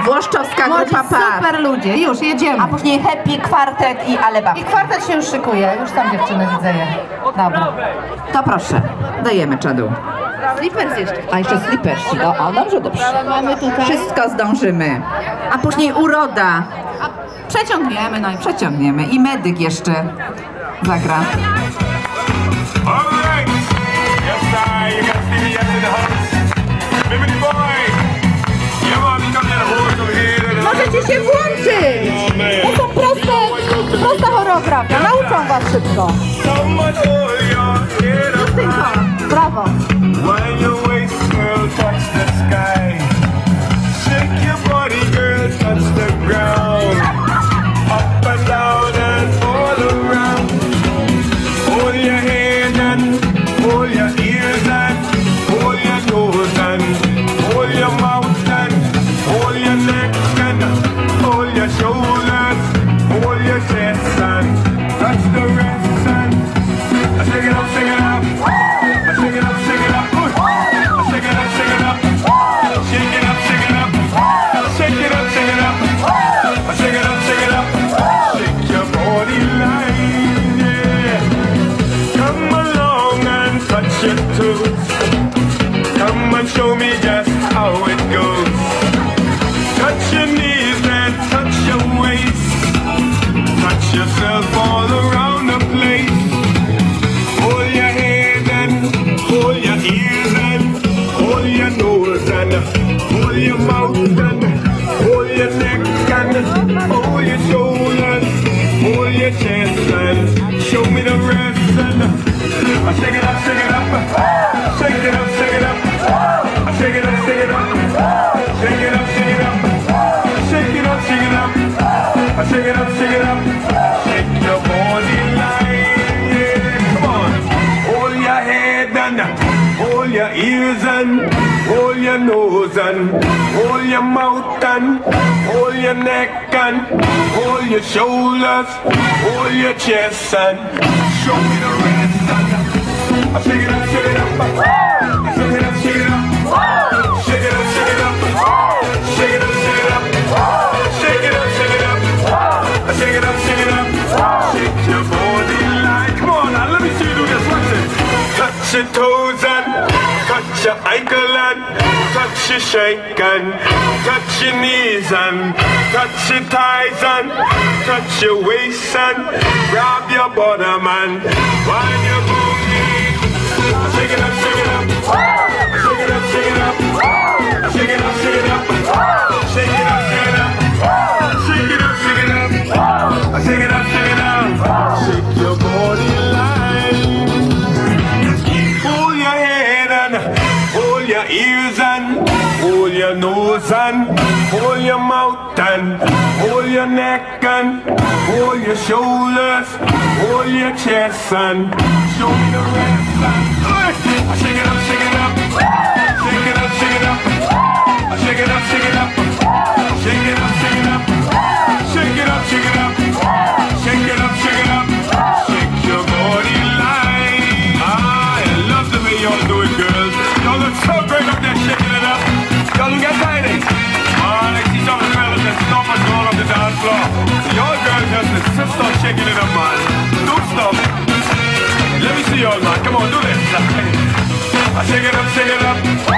Włoszczowska grupa par. Super ludzie, już jedziemy. A później Happy, Kwartet i Aleba. I kwartet się już szykuje, już tam dziewczyny widzę je. Dobra. To proszę, dajemy czadu. Slippers jeszcze. A jeszcze slipersi. O, dobrze, dobrze. Mamy tutaj. Wszystko zdążymy. A później uroda. Przeciągniemy najpierw. Przeciągniemy. I medyk jeszcze zagra. Możecie się włączyć! To są prosta choreografia, nauczą was szybko. Brawo! Come and show me just how it goes. Touch your knees and touch your waist. Touch yourself all around the place. Hold your head and hold your ears and hold your nose and hold your mouth and hold your neck and hold your shoulders. Hold your chest and show me the rest and shake it up, shake it up. Shake it up, shake it up. Shake it up, shake it up. Shake it up, shake it up. Shake it up, shake it up. Shake it up, shake it up. Shake your body line, yeah. Come on. Hold your head and hold your ears and hold your nose and hold your mouth and hold your neck and hold your shoulders, hold your chest and show me the rest and shake it up, shake it up. Shake it up, shake it up. Shake it up, shake it up. Shake it up, shake it up. Shake it up, shake it up. Shake it up, shake it up. Shake your body like. Come on now, let me see you do this. Watch it. Touch your toes and touch your ankle and touch your shake and touch your knees and touch your thighs and touch your waist and grab your bottom and wind your booty. Shake it up, shake it up. Shake it up, shake it up. Shake it up, shake it up. Shake it up, shake it up. Shake it up, shake it up. Shake it up, shake it up. Shake your body line. Hold your head and hold your ears and hold your nose and hold your mouth and hold your neck and hold your shoulders, hold your chest and show me the rest and shake it up, shake it up. Shake it up, shake it up. Shake it up, shake it up. Shake it up, shake it up. Shake it up, shake it up. Shake it up, shake it up. Shake your body line. I love the way y'all do it, girls. Y'all look so great up there shaking it up. Y'all look tiny. I see some of the fellas that stop and roll up the dance floor. Your girls just stop shaking it up, man. Don't stop. Let me see y'all, man. Come on, do this. Shake it up, shake it up.